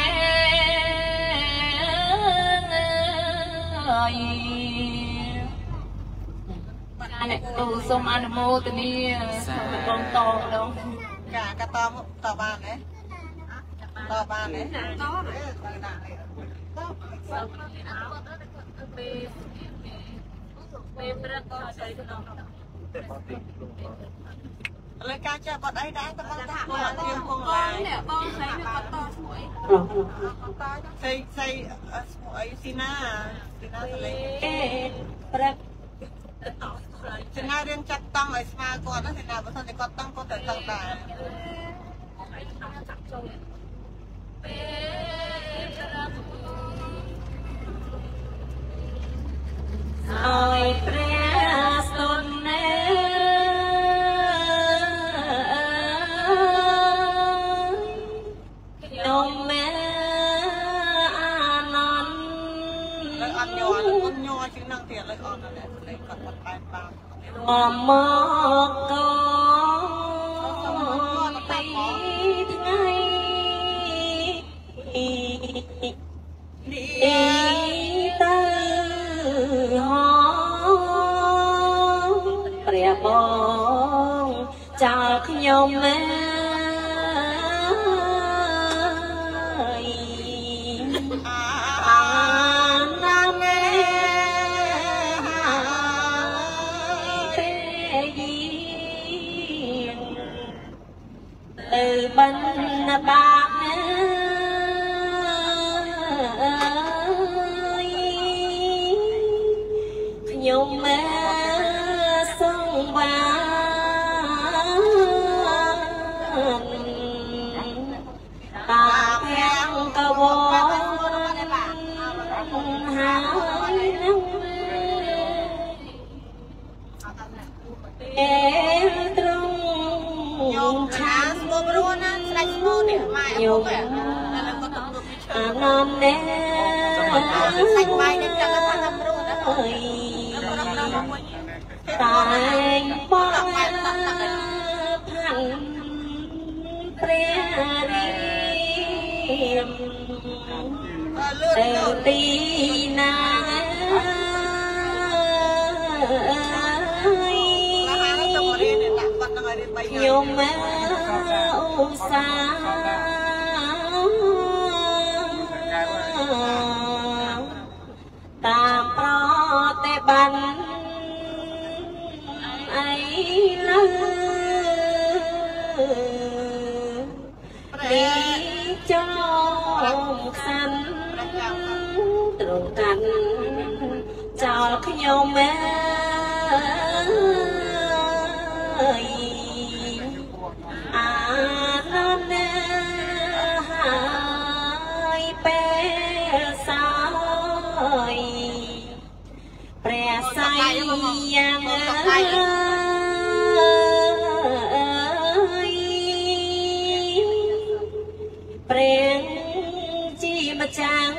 Speaker 3: này tôi xong ăn mô từ đi con to đâu
Speaker 2: cả to bàn đấy to bàn đấy lấy cá cho bọn ấy đã con lại
Speaker 3: bông thấy nó to mũi
Speaker 2: xây mũi Sina lấy Sina riêng chặt tăng ở Sina còn nó Sina vẫn thì con tăng có thể tăng đại
Speaker 3: ôi pre xuân ông mẹ non
Speaker 2: lấy ăn nho chứ năng tiền lấy on là lấy còn một bài bao
Speaker 3: mò con tay ngay đi tư ho bè bông chào nhau mẹ từ bên bạc nhung mẹ sông vàng ta theo cơ vô hai em trong nhung chán nhung non nè tại bó thành từ tí na nhung mẹ u xa ta pro tê bánh ấy lơ đi cho xanh tường canh cho cái nhau mẹ non hai bé soi pre say yang pre chi mà chăng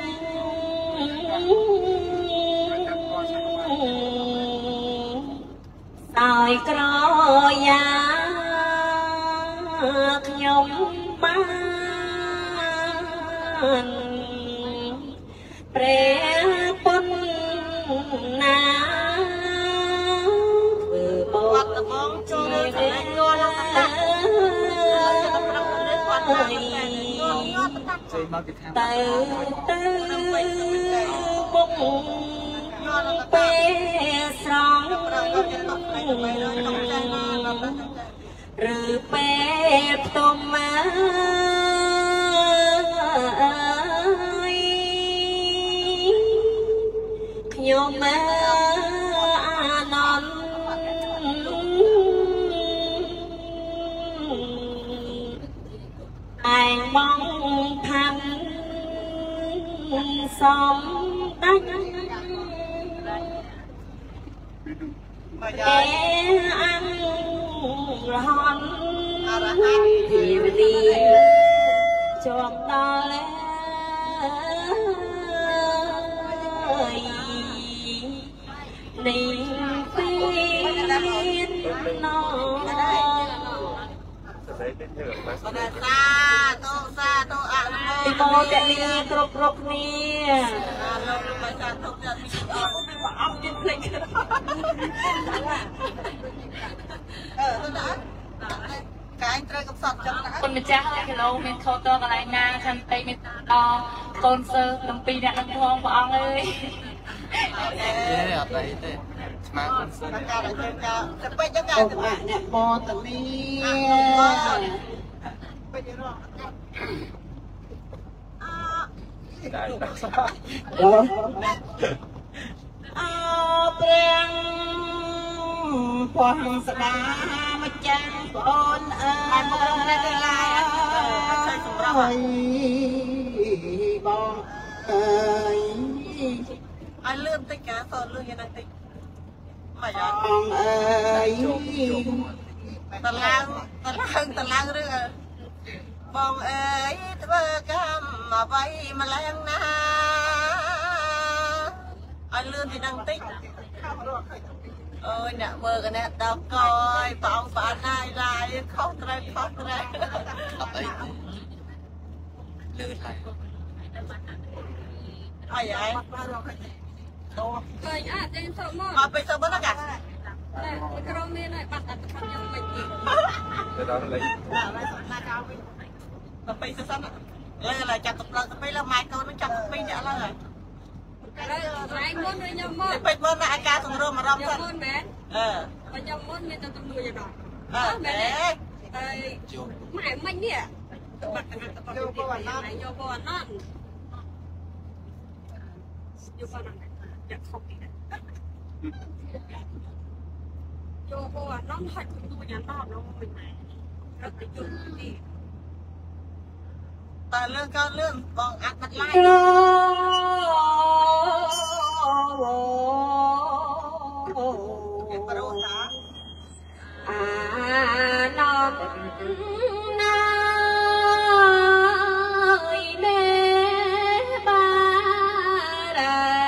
Speaker 3: soi cỏ ya nhung ban pre pun na vừa bông บุ้งเป้สองหรือเป้ตมมาขยมมานอนไอ้มองพันสองตั้งเอ๋อังร้อนทีวีจบตาแล้วนิ่งปีนนอนโมเดลนี้กรบเนี่ยเอาจริงเลยคนมาจ้างกิโลมีเคาน์เตอร์อะไรนาฉันไปมีคอนเสิร์ตลำปีเนี่ยลำพองพระองค์เลย
Speaker 4: อะไรเต้มาคอนเสิร์ต
Speaker 2: จะไปยังไงเนี่ยบอตนี้
Speaker 1: ได้
Speaker 3: เปลี่ยนพวงสดามาจังปนบอก
Speaker 2: อันเริ่มติ๊กแกสอนเรื่องยังไงติ๊กไม่ยอมตารางเรื่องบองเอ๋ยเธอกำมาไว้มาแรงนะอันเรื่องที่นั่งติ๊กเอ้ยเนี่ยเบอร์กันเนี่ยดาวกอยปองฝาหน้าลายเข้าไตรอะไร
Speaker 4: ลื่นไหล
Speaker 2: ไอ้ยัย
Speaker 3: มา
Speaker 2: ไปสมบัติกัน
Speaker 3: กรมเมียหน่อยปัดตัดคำยังไม่กิน
Speaker 1: จะทำอะไร
Speaker 2: ไปสั้นเลยอะไรจับตบเราไปแล้วไม้เขาต้องจับไปเนี่ยอะไร
Speaker 3: ไรม้วนเลยยมม้วน
Speaker 2: ไปม้วนอาการสงรมมารอบ
Speaker 3: กันม้วนแม่ไปยมม้วนมีแต่ตำรวจอย่างนั้นแม่หมายมันเนี่ยบัตรทำงานตำรวจไหนโยบอนนั่นโยบอนนั่นอยากเข้าไปโยบอนนั่นหัดดูอย่างนอกน้องเป็นไงเราติดจุดนี่
Speaker 2: แต่เรื่องก็เรื่องบองอัดมันไล่เป็นประโยชน์นะ
Speaker 3: นอนนาเนบาไร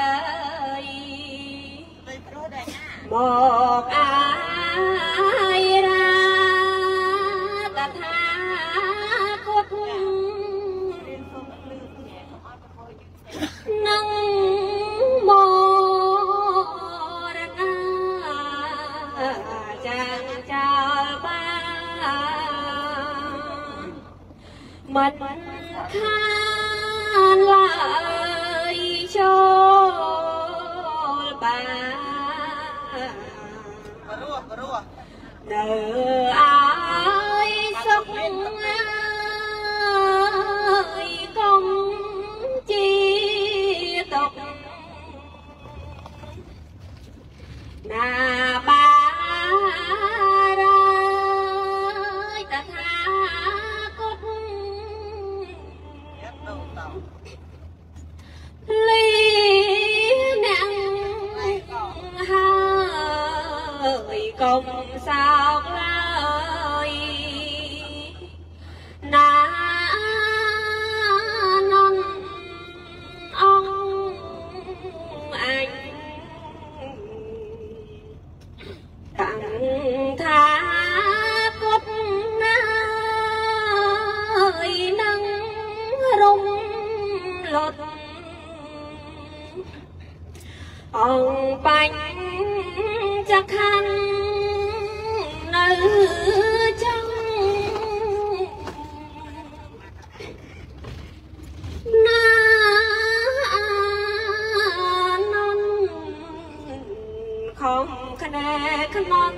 Speaker 3: บอกราตถาคตนั่งมรณาจังเจ้าบ้านมันข้านลายโชลบ้านเด้ออายสักกงจีตกหน้าบ้านตถาคตลีนังหากงสาวเลยนานนองอันตั้งท่ากดนานั่งรมลดองปัญจะคันเนื้อจังขณะขนม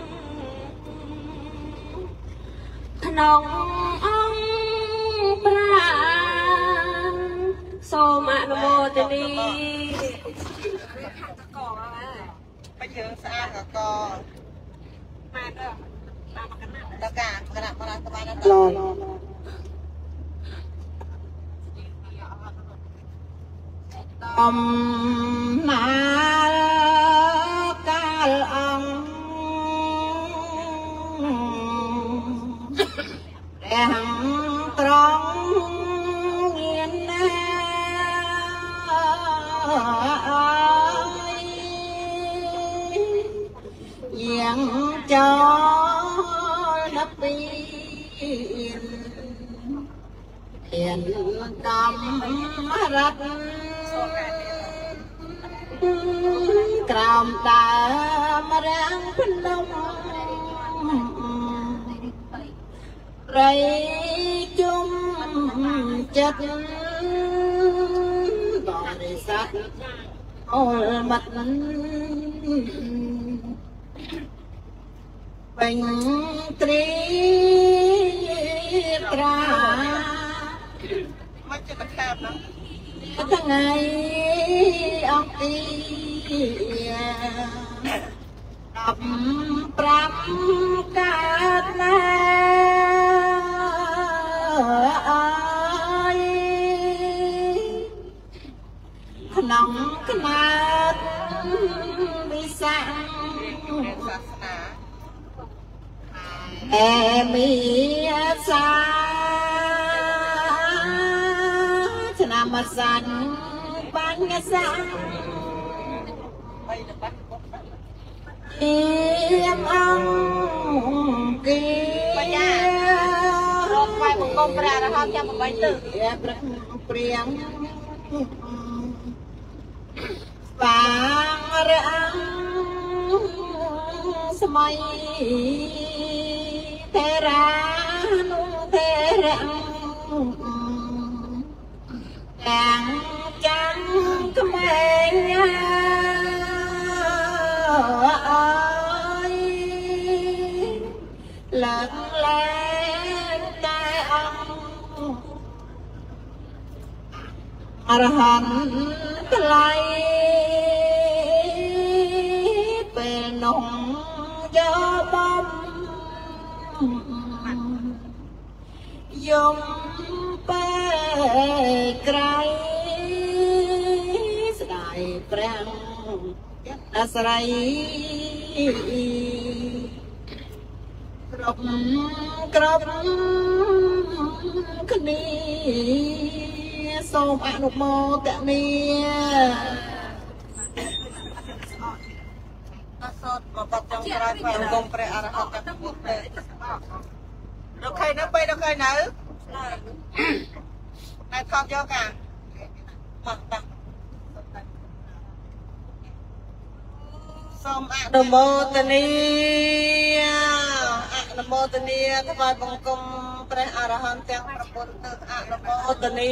Speaker 3: ขนมองปราโสมอนุโมทนี
Speaker 2: ไปเยอะสะอาดก็มาเด้อตะการขนาดมาสบายนะรอตอมมากาลอังแรงตรองเงียนแน่ยังจอนับปีเห็นดำรัดกรามตามแรงพนมไรจุ่มจัดบริษัทโอมัดเป็นตรีตราไม่จะกระแทกนะทั้งไงออกตีดับปรับกาดนาขนมขนาดวิสังศาสนามีสาชนะมาสันปัญญาสังเอียมองกีปัญญารวมไปบุกกรมปราณนะครับจะมาไปตึกเปลี่ยนบางเรื่องสมัยเทรานุเทระแต่งจังกแมงหลังแลงใจอรหันต์ไกลเป็นหนุ่มยอมยมไปไกลสดายแปลงอาศัยกรบคณีសូមអនុមោទនាអសូតមកបាត់ចុងក្រោយព្រះអង្គព្រះអរហន្តពុទ្ធលោកខៃនៅពេលលោកខៃនៅតែថតយកកាមកតាសូមអនុមោទនាអនុមោទនាថ្វាយបង្គំព្រះអរហន្តទាំងប្រពន្ធទៅអនុមោទនា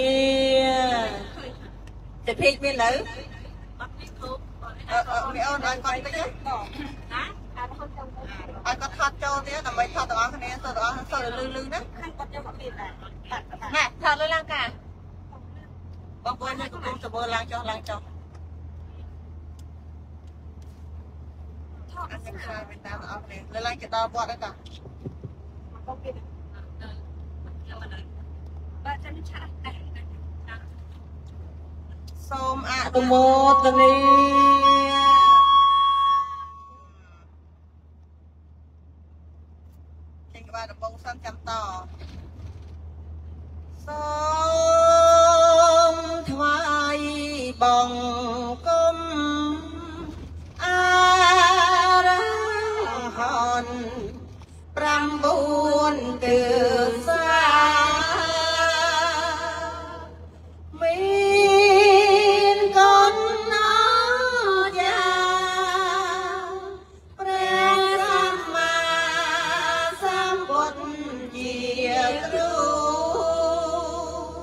Speaker 2: តែពេកមាននៅមីអូនឲ្យគាត់តិចណាឲ្យគាត់ថតចូលទៀតដើម្បីថតទាំងអស់គ្នាសូមទាំងអស់សូមលឺលឺណាគាត់យកមកទៀតដែរណែថតលើឡើងកាបងប្អូននៅកំពុងទៅមើលឡើងចុះឡើងចុះថតអសិក្សាវិញតាមអស់គ្នាលើឡើងទៅដល់វត្តហើយតាបងទៀតបាទចាំឆាសូមអនុមោទនាចេញក្បាលដំបងសិនចាំតសូមថ្វាយបង្គំអរហន្ត9ទិសាស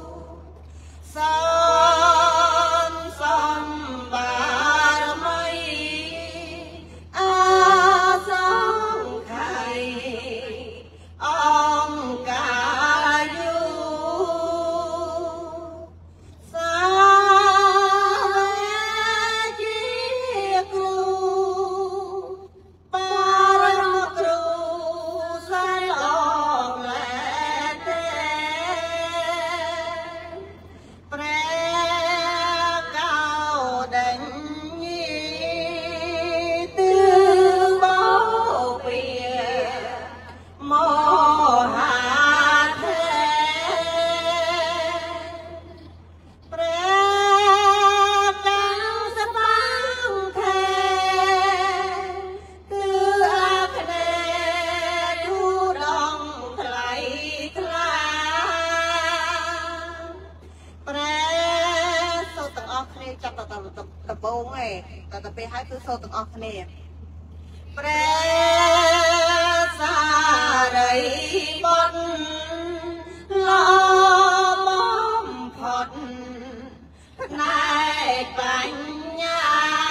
Speaker 2: บงไงแต่ไปให้คือโซตกออกเนี่ยแปรสาไรบนลมพอดนายปัญญา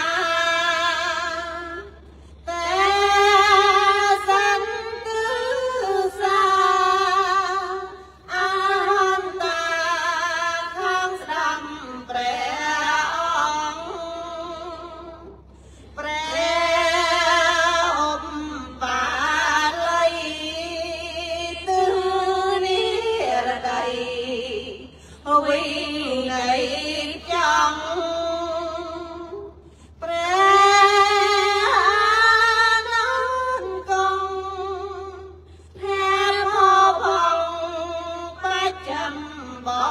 Speaker 2: แต่สันตือสาอาตาข้างดำแปรแปรอมปาไหลตื้อนี้ระใดวิ่งในจังแปรนอนกองแทบพอพองประจำบ่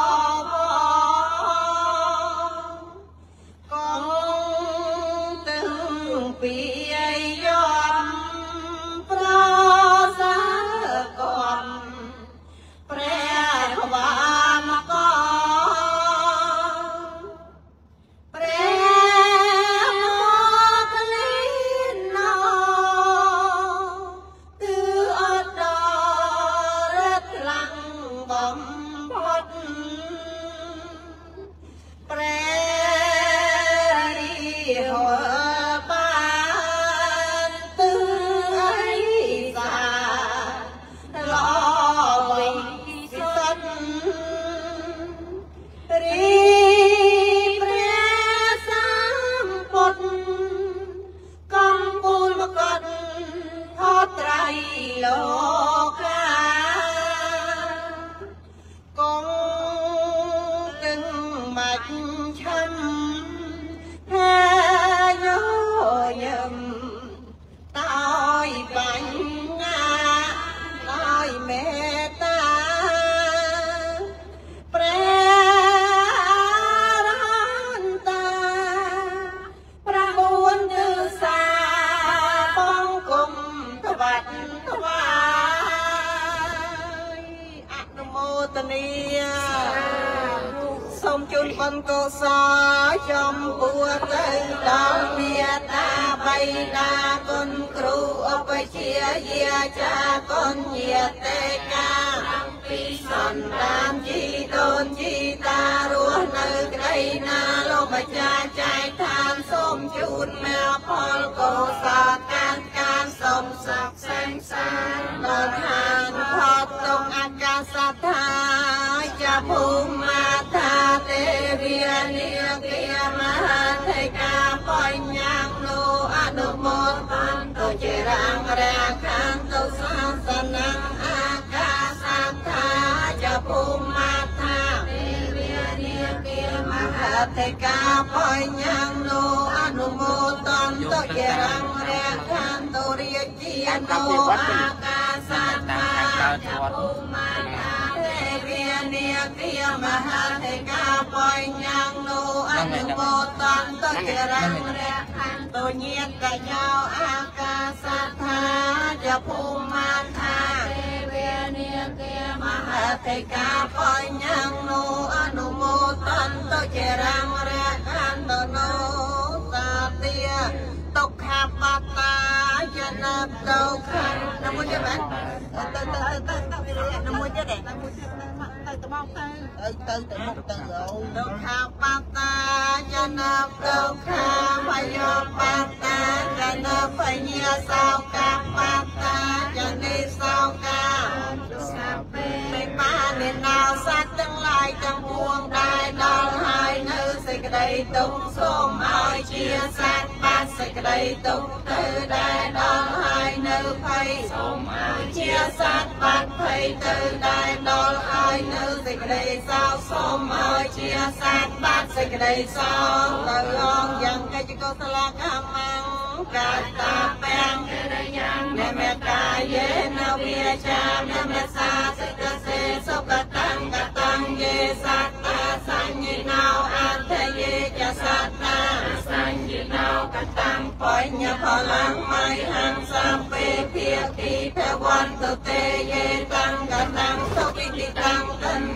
Speaker 2: กองตึงปียอมปราศก่อนแปรวามก่อนแปรโมกลินนอตืออดอรักลังบ่มพดแปรรีหัวบ้านตือไอ้สาลอวิสันรีแปรสามปดกำปูลกดทอดไตรโลกากงตึงมัดช้ำแพ้โยยมตายปัญญาตายเมตตาแปรรันตาประมวลดือสาป้องกุมทวัดทวายอนุโมทนีសូមជូនបុណ្យកុសលចំពោះទៅដល់មេត្តាបិតាគុណគ្រូឧបជាយាចាគុណញាតិកាពីសន្តានជីដូនជីតារស់នៅក្តីណាលោកម្ចាស់ចែកឋានសូមជូនមកផលកុសលការសូមសក្តិសានដល់ឋានផុតទុកអាកាសថាចាភូមាថាទេវានាគាមហាថេកាបញ្ញងនោអនុមោទន្តុជារាងរាខានទុសាសនំអាកាសថាចាភូមាថាទេវានាគាមហាថេកាបញ្ញងនោអនុមោទន្តុជារាងរាខានទុរាជានោអាកាសថាចាភូមាថានាគាមហាថេកាបញ្ញងនោអនុមោទន្តុជារាងរាខានទុញាតកញ្ញោអាកាសថាចាភូមាថាទេវានាគាមហាថេកាបញ្ញងនោអនុមោទន្តុជារាងរាខានទុនោសាទាទុក្ខបតាយនទុក្ខនមុជបានទៅនមុជទេទៅមកទៅមុខទៅទុក្ខបតាយនទុក្ខវយោបតាយនបញ្ញាសោកបតាយនិសោកាសាពេបានណៅសត្វទាំងឡាយទាំងពួងដែលដល់ហើយនៅសេចក្តីទុក្ខសូមឲ្យជាសត្វបាត់សេចក្តីទុក្ខទៅដែលដល់ហើយនៅភ័យសូមឲ្យជាសត្វបាត់ភ័យទៅដែលដល់ហើយនៅសេចក្តីសោកសូមឲ្យជាសត្វបាត់សេចក្តីសោកទៅឡងយ៉ាងកិច្ចកុសលកម្មកាតាពាំងអ្នកមេកាយេនវិជាអ្នកមេសាសិកសេសុកតាំងកតាំងយេសត្តាសញ្ញណោអន្តយេចសត្តាសញ្ញណោកតាំងបញ្ញផលังមៃហੰសម្ពេភាគីភវន្តទេយេតាំងកតាំងសុគិតិតាំងតੰ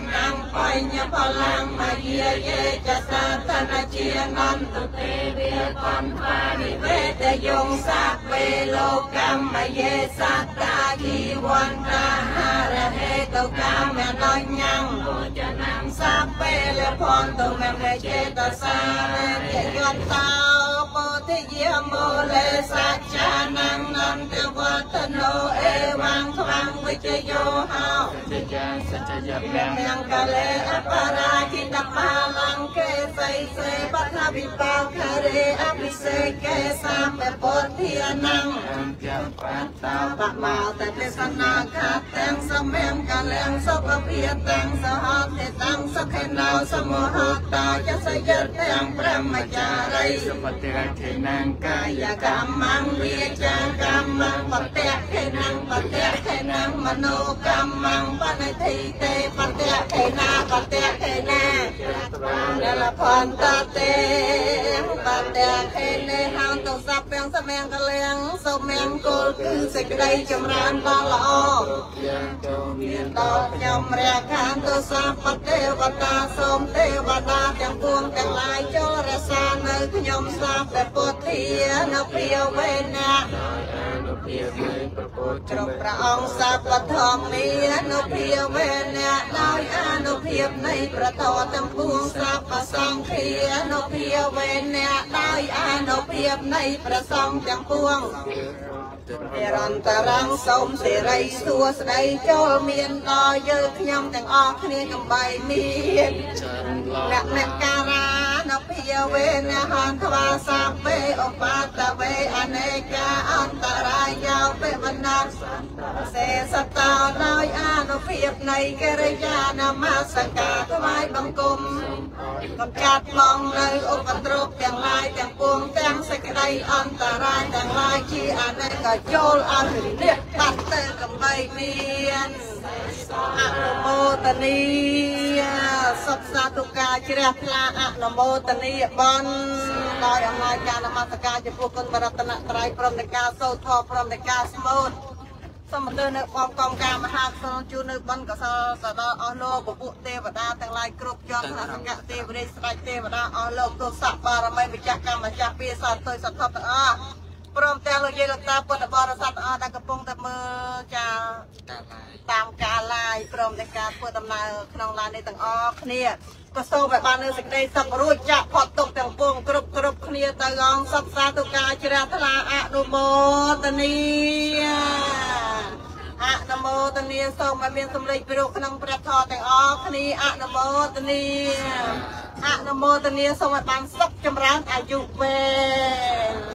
Speaker 2: បញ្ញបលាំងមយាយេចសាតនជានន្តទេវាបន្តានិវេតយងសាវេលោកម្មយេសត្តាជីវន្តាហារហេតុកាមណញ្ញំភោចនំសាវេលភន្តុមេមេចេតសារេយន្តោពោធិយមោលេសច្ចានំនន្តវតនោអេវងខ្វាំងវិជយោហោសច្ចៈសច្ចយមកាលេអបរាជិតបាលង្កេសៃសេបថវិបោខរេអភិសេកេសាមពុទ្ធានំអង្គបតាបមោតទេសនាខាទាំងសមំកាលំសុភភិទាំងសហទេទាំងសុខេណោសមោហតាចសយទាំងព្រមចារីសុបតិរខេណង្កាយកម្មងវិចាកម្មងបតៈខេណង្បតៈខេណង្មនោកម្មងបនិធិទេបតៈខេណាបតៈខេណាលភន្តតេបតៈខេនេហោតុសព្យសមង្គលៀងសុមង្គលគឺសេចក្តីចម្រើនដ៏ល្អមានដល់ខ្ញុំរខានទុសពទេវតាសូមទេវតាទាំងពួងទាំងឡាយចូលរក្សានៅខ្ញុំសាពពុទ្ធានៅព្រាវេណៈគ្រប់ព្រះអង្គសាពធម្មានុភាវេណៈដោយអនុភាពនៃព្រះធម៌ទាំងពួងសាពសង្ឃានុភាវេណៈដោយអនុភាពនៃព្រះសង្ឃទាំងពួងនិរន្តរងសូមសិរីសួស្តីចូលមានដល់យើងខ្ញុំទាំងអស់គ្នាកំបីមានអ្នកការ៉ានភាវេណៈហន្ទវាសាវេឧបតវេអនេកាអន្តរាយោពេវណាសេសតោដោយអនុភាពនៃកិរិយានមស្ការថ្វាយបង្គំកំចាត់មកនៅឧបទ្រពទាំងឡាយទាំងពួងទាំងសេចក្តីអន្តរាយទាំងឡាយជាអនេកចូលអរិយបាត់ទៅកំបីមានអនុមោទនីសុខសាធុការជ្រះថ្លាអនុមោទនីបន់ដោយអំណាចការនមស្ការចំពោះគុណបរតនត្រ័យព្រមទាំងការសូត្រធម៌ព្រមទាំងការស្មូតសូមអញ្ជើញនៅបងកងការមហាកុសលជូននៅបនកសលទៅដល់អស់លោកពពួកទេវតាទាំងឡាយគ្រប់ជាប់ថ្នាក់សង្ឃទេវរាជស្ដេចទេវតាអស់លោកទស្សបារមីម្ចាស់កម្មម្ចាស់ពីសត្វទុយសត្វទាំងអស់ព្រមទាំងលោកយាយលោកតាពុទ្ធបរិស័ទទាំងអស់ដែលកំពុងតែមើលចាតាមការឡាយព្រមទាំងការធ្វើដំណើរក្នុងឡាននេះទាំងអស់គ្នាក៏សូមឲ្យបាននៅសេចក្តីសុខរួចចាក់ផុតទុក្ខទាំងពួងគ្រប់គ្នាទៅអង្គសុខសាធុការជ្រះថ្លាអនុមោទនីអនុមោទនីសូមឲ្យមានសម្លេងពីរោក្នុងព្រះធម៌ទាំងអស់គ្នាអនុមោទនីអនុមោទនីសូមឲ្យបានសុខចម្រើនអាយុវែង